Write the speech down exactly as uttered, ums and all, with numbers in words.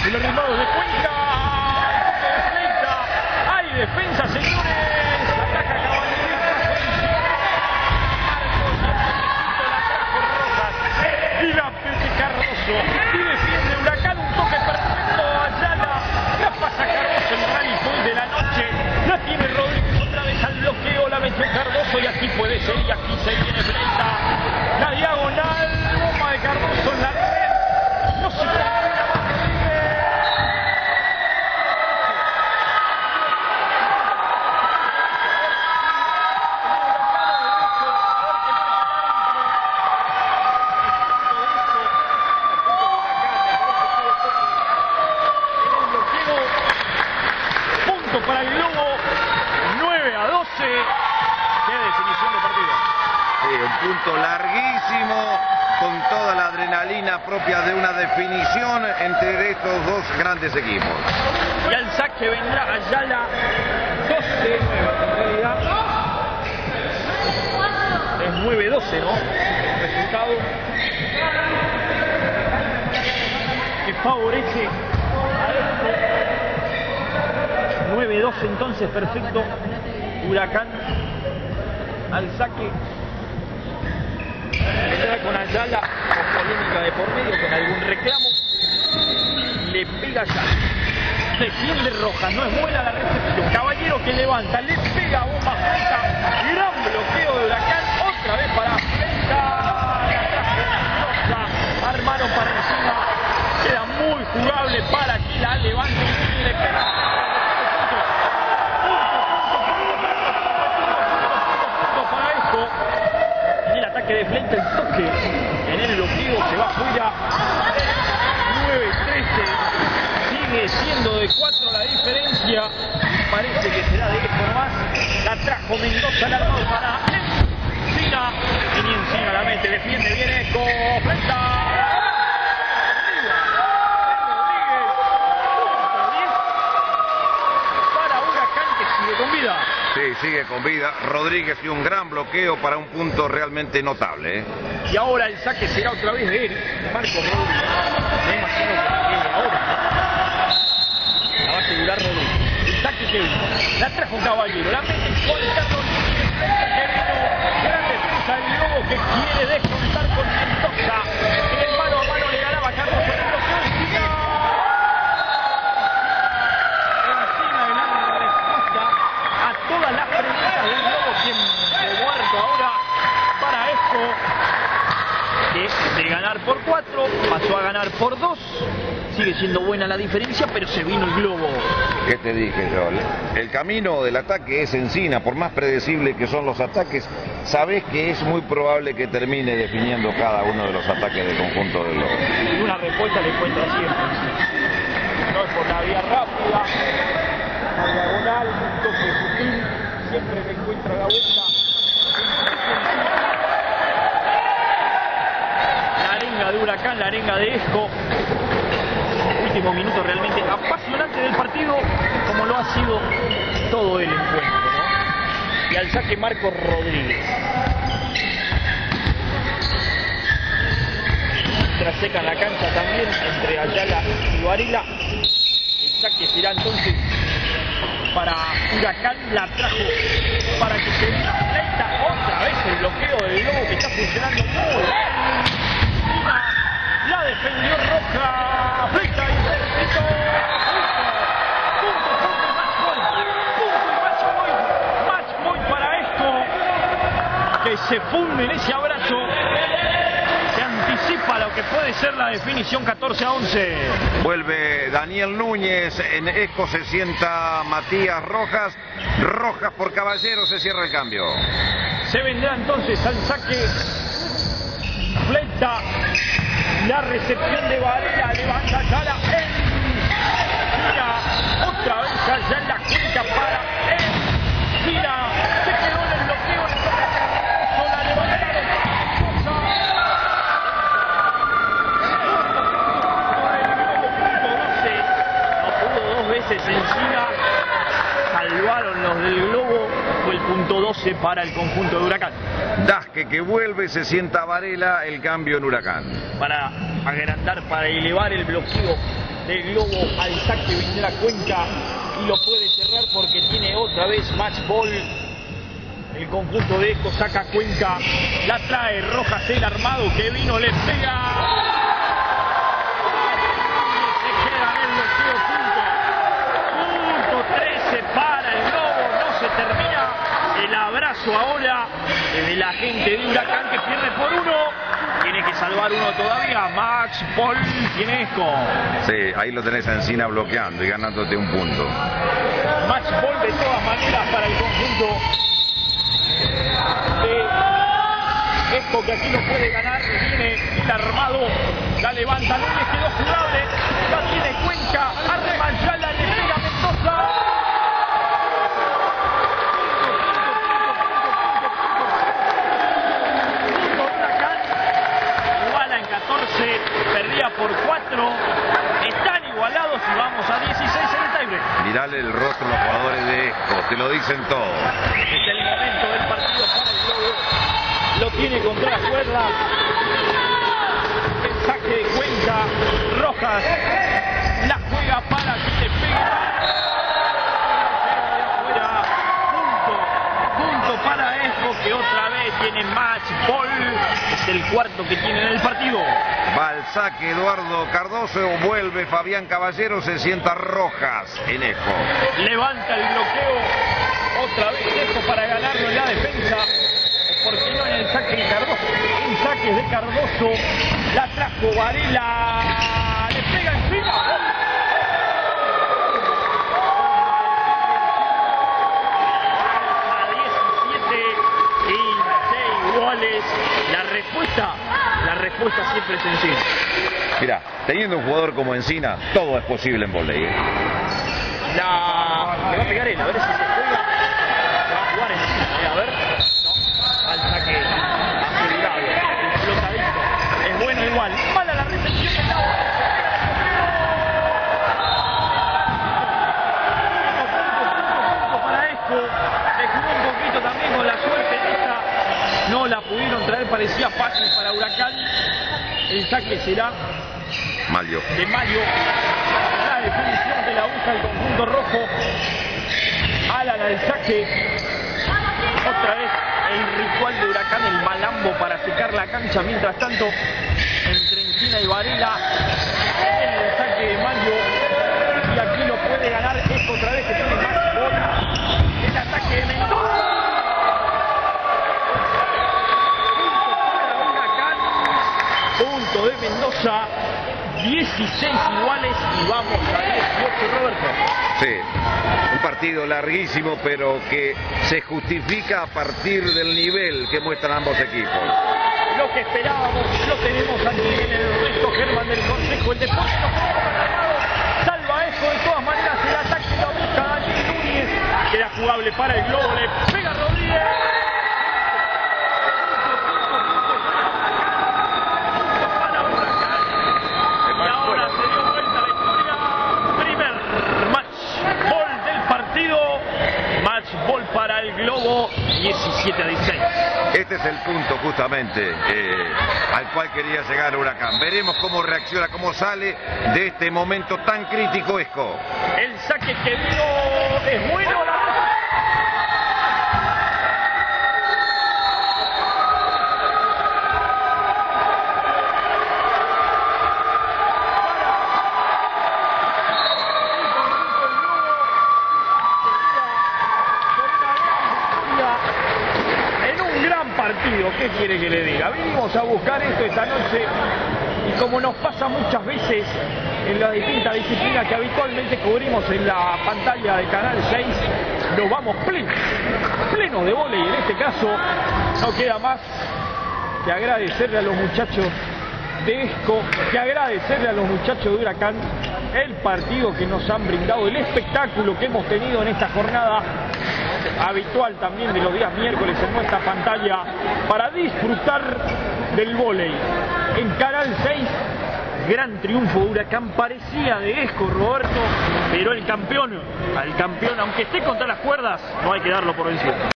y los rimados de Cuenca. Hay defensa, señores. Ataca Caballerita. La trajo Rojas. Y la pide Cardoso. Y defiende Huracán. Un toque perfecto. Ayala. La pasa Cardoso. El rally point de la noche. La tiene Rodríguez otra vez al bloqueo. La metió Cardoso. Y aquí puede ser. Y aquí se viene Brenda. La diagonal. Bomba de Cardoso en la red. No se termina más. Para el Globo, nueve a doce. Qué definición de partido. Sí, un punto larguísimo, con toda la adrenalina propia de una definición entre estos dos grandes equipos. Y al saque vendrá Ayala. doce, en realidad es nueve doce, ¿no? Resultado que favorece a esto. nueve doce entonces, perfecto. Huracán al saque. Vendrá con Ayala, con polémica de por medio, con algún reclamo. Le pega ya. Defiende Rojas, no es buena la recepción. Caballero que levanta, le pega bomba Fleita. Gran bloqueo de Huracán. Otra vez para Fleita. Armaron para encima. Queda muy jugable para que la levante y le pega. Que de frente el toque en el bloqueo se va afuera. Nueve trece, sigue siendo de cuatro la diferencia. Parece que será de esto más. La trajo Mendoza al armado para Encina. Y ni Encina la mete, defiende bien Esco. Frenta. Para Huracán que sigue con vida. Sí, sigue con vida Rodríguez y un gran bloqueo para un punto realmente notable, ¿eh? Y ahora el saque será otra vez de él, Marco Rodríguez. Me imagino que viene ahora. La va a asegurar Rodríguez. El saque que vino. La trajo Caballero. La mete Juan Carlos. Gran defensa del Globo que quiere descontar con Mendoza. En el mano a mano le ganaba Carlos en el bloqueo. Encina. Encina el área de respuesta a todas las preguntas del Globo, quien de muerto ahora para esto, que de ganar por cuatro pasó a ganar por dos. Sigue siendo buena la diferencia, pero se vino el Globo. ¿Qué te dije yo? El camino del ataque es Encina, por más predecible que son los ataques, sabes que es muy probable que termine definiendo cada uno de los ataques del conjunto del Globo. Y una respuesta le encuentra siempre. No es por la vía rápida, la diagonal, un toque sutil, siempre le encuentra la vuelta. La arenga de Huracán, la arenga de Esco. Último minuto realmente apasionante del partido, como lo ha sido todo el encuentro, ¿no? Y al saque Marco Rodríguez. Traseca en la cancha también entre Ayala y Varela. El saque será entonces para Huracán, la trajo para que se vea Fleita. Otra vez el bloqueo del Globo que está funcionando muy bien. La defendió Roja. Fleita y Fleita. Punto, punto, match point. Punto y match point. Match point para esto. Que se funde en ese abrazo. Se anticipa lo que puede ser la definición catorce a once. Vuelve Daniel Núñez, en Esco se sienta Matías Rojas. Rojas por Caballero, se cierra el cambio. Se vendrá entonces al saque Fleita. La recepción de Varela, levanta Ayala, Encina, otra vez allá en la cuenta para Encina, se quedó en el bloqueo, le toca a la levantada, no pudo dos veces Encina, salvaron los del Globo, fue el punto doce para el conjunto de Huracán. Dasque que vuelve, se sienta Varela, el cambio en Huracán. Para agrandar, para elevar el bloqueo del Globo al saque vendrá Cuenca y lo puede cerrar porque tiene otra vez match ball. El conjunto de Esco saca Cuenca, la trae Rojas, el armado que vino, le pega. Se queda en el bloqueo, punto. Punto trece para el Globo, no se termina. El abrazo ahora de la gente de Huracán que pierde por uno. Tiene que salvar uno todavía. Max Paul tiene Esco. Sí, ahí lo tenés a Encina bloqueando y ganándote un punto. Max Paul de todas maneras para el conjunto de Esco, que aquí no puede ganar. Viene el armado, la levanta, no le quedó jugable. La tiene Cuenca, arma Yala, le pega Mendoza. Perdía por cuatro, están igualados y vamos a dieciséis en el tiebreak. Mirale el rostro a los jugadores de Esco, te lo dicen todo. Es el momento del partido para el Globo, lo tiene contra las cuerdas. El saque de Cuenca, Rojas la juega para que le pegue. Punto, punto para Esco, que otra vez tiene match ball. Es el cuarto que tiene en el partido. Va al saque Eduardo Cardoso, vuelve Fabián Caballero, se sienta Rojas en Esco. Levanta el bloqueo, otra vez Esco para ganarlo en la defensa. ¿Por qué no en el saque de Cardoso? En saques de Cardoso, la trajo Varela, le pega encima. La respuesta, la respuesta siempre es sencilla. Mira, teniendo un jugador como Encina, todo es posible en vóley. ¿eh? La... Le va a pegar él, a ver si se juega. Se va a jugar Encina, a ver. No, al saque asegurado, explotadito. Es bueno igual. Mala la recepción del lado. Para Esco, le jugó un poquito también con la suerte de esta. No la pudieron traer, parecía fácil para Huracán. El saque será Mario. de Mario. La definición de la usa el conjunto rojo. Alan al saque. Otra vez el ritual de Huracán, el malambo para secar la cancha. Mientras tanto, entre Encina y Varela, el saque de Mario. Y aquí lo puede ganar Esco otra vez, que tiene más gol. El ataque de Mendoza. Punto de Mendoza, dieciséis iguales y vamos a dieciocho, Roberto. Sí, un partido larguísimo, pero que se justifica a partir del nivel que muestran ambos equipos. Lo que esperábamos lo tenemos aquí en el resto, Germán del Consejo. El depósito salva eso, de todas maneras el ataque lo busca Daniel Núñez. Queda jugable para el Globo, le pega Rodríguez. Ball para el Globo, diecisiete a dieciséis. Este es el punto justamente eh, al cual quería llegar Huracán. Veremos cómo reacciona, cómo sale de este momento tan crítico Esco. El saque que vino es bueno. La... ¿Qué quiere que le diga? Vinimos a buscar esto esta noche y como nos pasa muchas veces en las distintas disciplinas que habitualmente cubrimos en la pantalla de Canal seis, nos vamos plenos, plenos de vóley. En este caso no queda más que agradecerle a los muchachos de Esco, que agradecerle a los muchachos de Huracán el partido que nos han brindado, el espectáculo que hemos tenido en esta jornada habitual también de los días miércoles en nuestra pantalla para disfrutar del vóley. En Canal seis, gran triunfo de Huracán, parecía de Esco, Roberto, pero el campeón, al campeón, aunque esté contra las cuerdas, no hay que darlo por vencido.